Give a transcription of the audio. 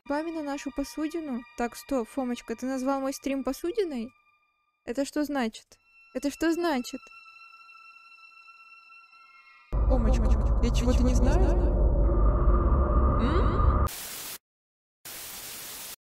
Бами на нашу посудину? Так, стоп, Фомочка, ты назвал мой стрим посудиной? Это что значит? Это что значит? Фомочка, я чего-то не знаю?